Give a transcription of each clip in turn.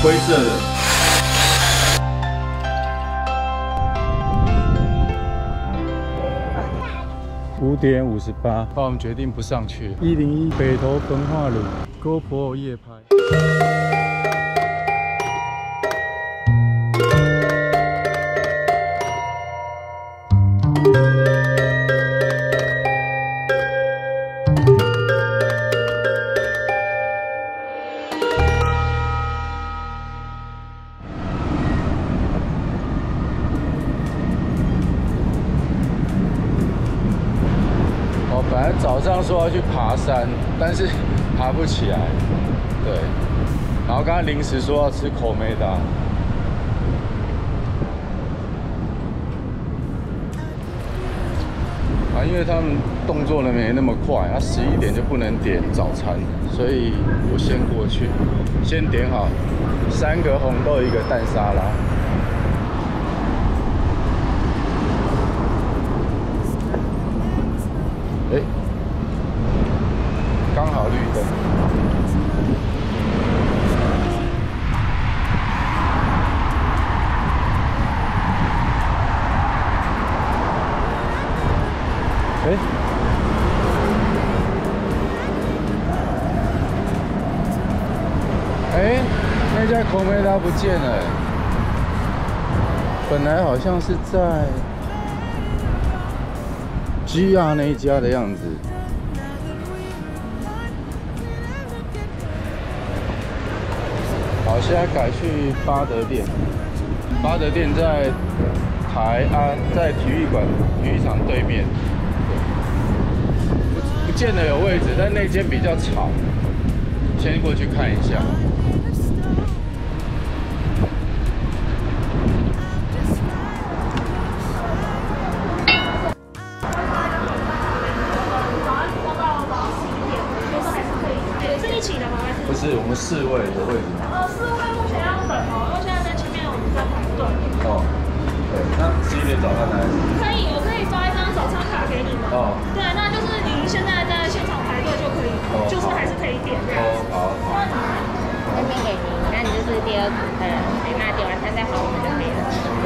灰色的。5点58，我们决定不上去。101北投焚化炉 ，GoPro 夜拍。 本来早上说要去爬山，但是爬不起来。对，然后刚刚临时说要吃口梅达。因为他们动作呢没那么快，11点就不能点早餐，所以我先过去，先点好3个红豆1个蛋沙拉。 刚好绿灯。那家口梅达不见了。本来好像是在 GR 那一家的样子。 好，现在改去巴德店。巴德店在台安，在体育馆、体育场对面。不见得有位置，但那间比较吵。先过去看一下。 是一起的吗？ 不是，我们4位有位置吗 ？4位目前要等哦，因为现在在前面我们在排队。 哦，对，那11点早餐来？ 可以，我可以发一张早餐卡给你们。哦，对，那就是您现在在现场排队就可以，就是还是可以点。哦，好。 这边给您，那你就是第2组客人，那点完餐再还我们就可以了。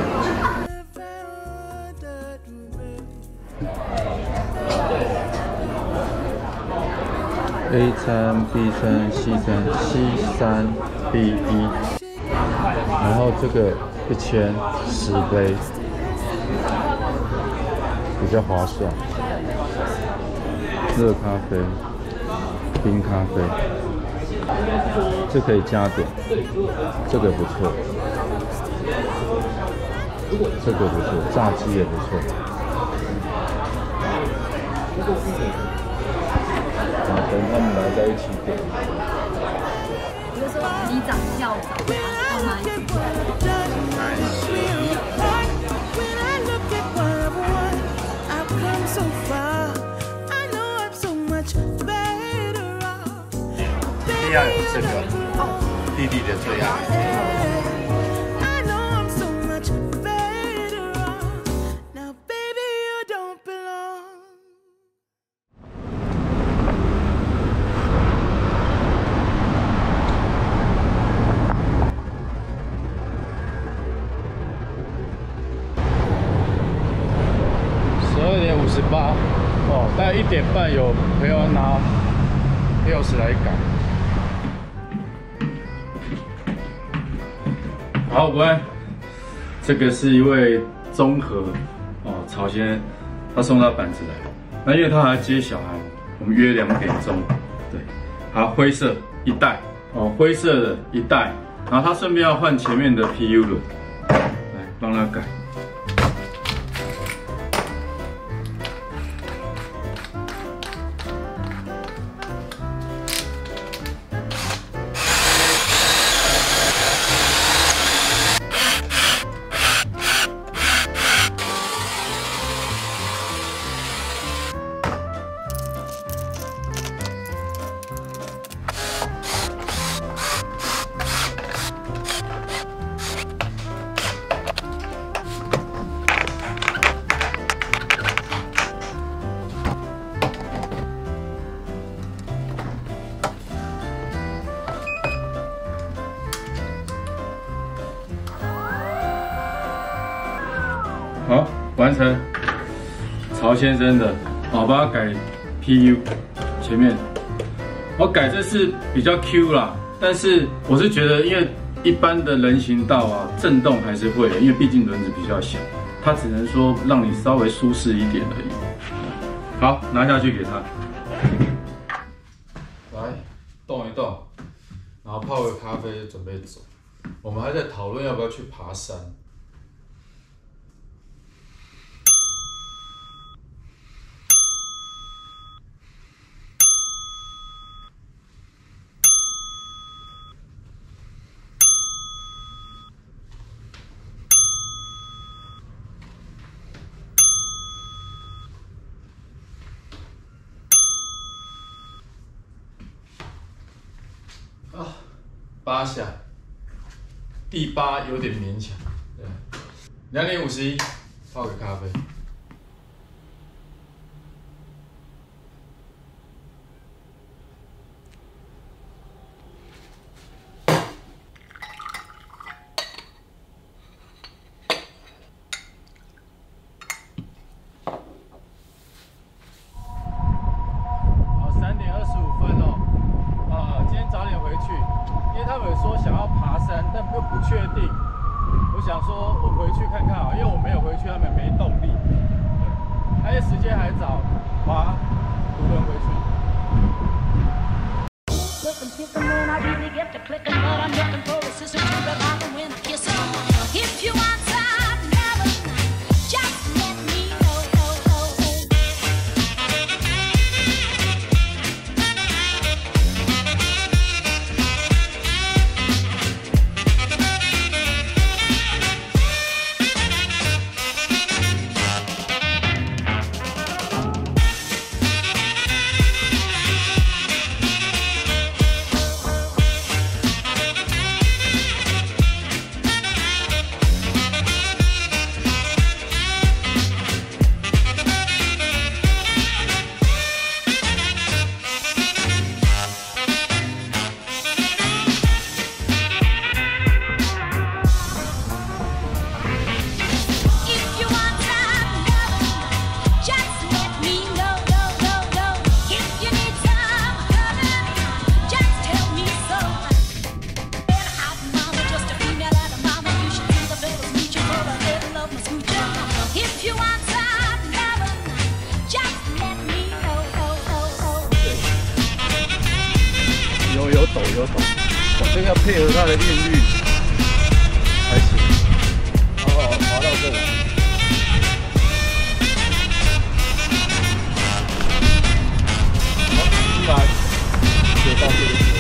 A 餐、B 餐、C 餐，C3、B1，然后这个1000 10杯，比较划算。热咖啡、冰咖啡，这可以加点，这个不错，这个不错，炸鸡也不错。 等他们来在一起点。 比如说里长、校长，好吗？ 一定要有这个弟弟的最爱。 12点58，哦，大概1点半有朋友拿钥匙来赶。好，喂，这个是一位综合哦曹先生，他送到板子来，那因为他还要接小孩，我们约2点钟，对，好，灰色1袋，哦，灰色的1袋，然后他顺便要换前面的 PU 轮，来帮他改。 好，完成。曹先生的，我把它改 PU 前面，我改这是比较 Q 啦，但是我是觉得，因为一般的人行道啊，震动还是会的，因为毕竟轮子比较小，它只能说让你稍微舒适一点而已。好，拿下去给他，来动一动，然后泡个咖啡就准备走。我们还在讨论要不要去爬山。8下，第8有点勉强。对，2点51，泡个咖啡。好，3点25分哦。今天早点回去。因为他们有说想要爬山，但又不确定。我想说，我回去看看啊，因为我没有回去，他们没动力。而且时间还早，滑独轮回去。有抖，我这个要配合它的韵律才行。好，滑到这里。好，出来，就到这里。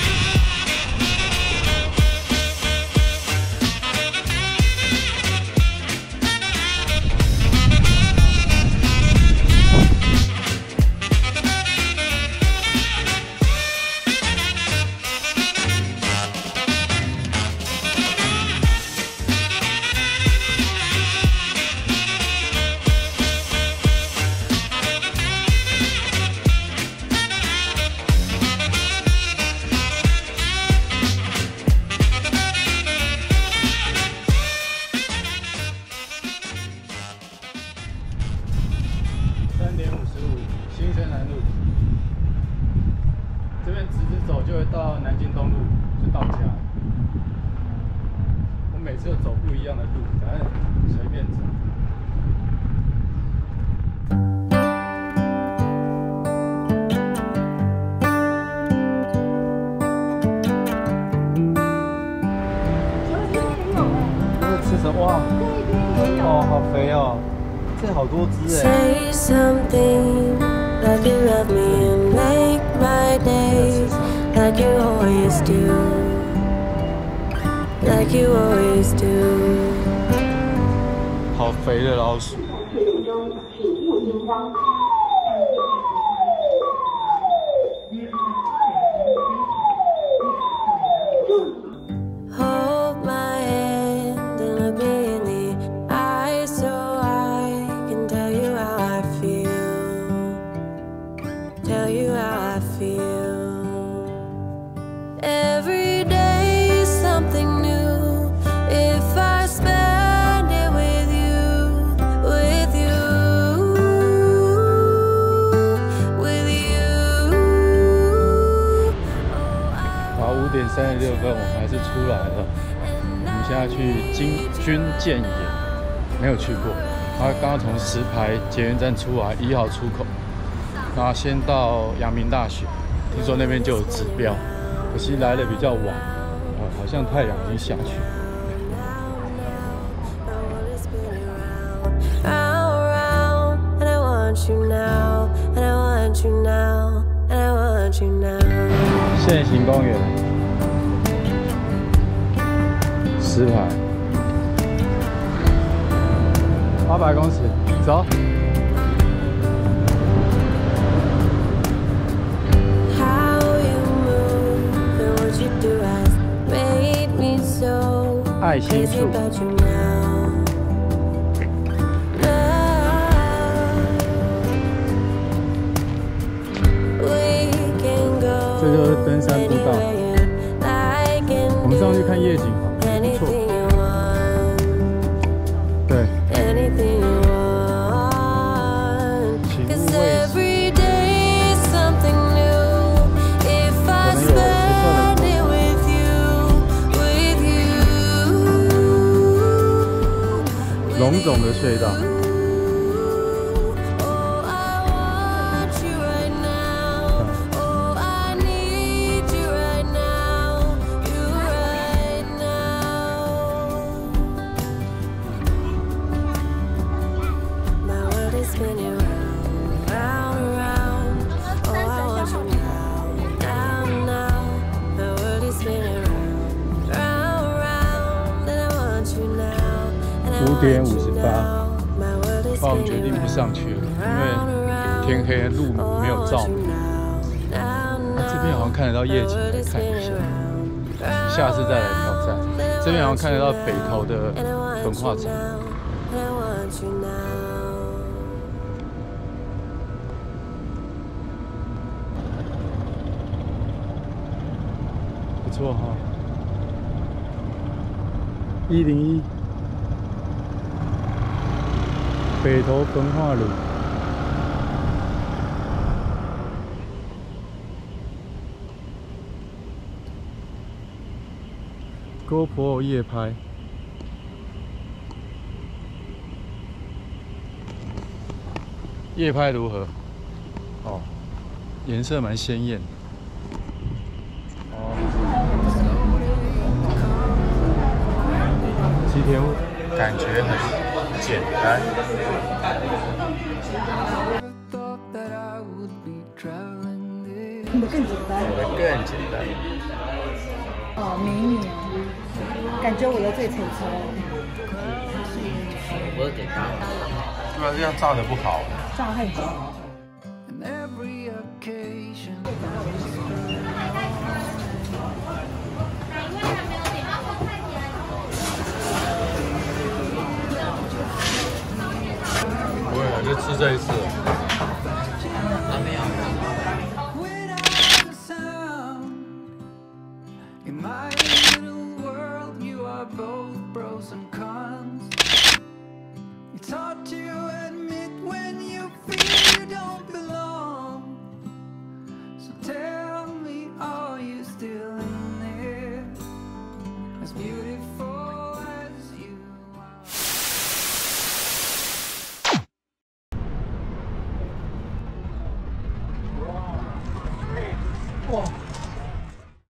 新生南路这边直走就会到南京东路，就到家了。我每次都走不一样的路，反正随便走。这吃什么？哇！哦，好肥哦！这好多只哎。Like you love me and make my day, like you always do, like you always do. 好肥的老鼠。Hold my hand and look me in the eyes so I can tell you how I feel. Tell you how I feel. Every day is something new. If I spend it with you, 36分，我们还是出来了。我们现在去军舰野，没有去过。然后刚刚从石牌捷运站出来，1号出口，然后先到阳明大学，听说那边就有指标，可惜来的比较晚，好像太阳已经下去。 现行公园，石牌，800公尺，走。爱心树。 这就是登山步道，我们上去看夜景，不错。对，请勿畏惧。龙种的隧道。 5点58，我们决定不上去了，因为天黑，路没有照明。这边好像看得到夜景，来看一下，下次再来挑战。这边好像看得到北投的焚化厂。不错哈，101。 北投焚化炉，GoPro 夜拍，夜拍如何？哦，颜色蛮鲜艳。哦，吉田屋感觉很。 简单。 你的更简单。 我的更简单。 哦，美女啊！感觉我的最脆脆。 我有点大。 对啊，这样照的不好。 照太久。 就吃这一次。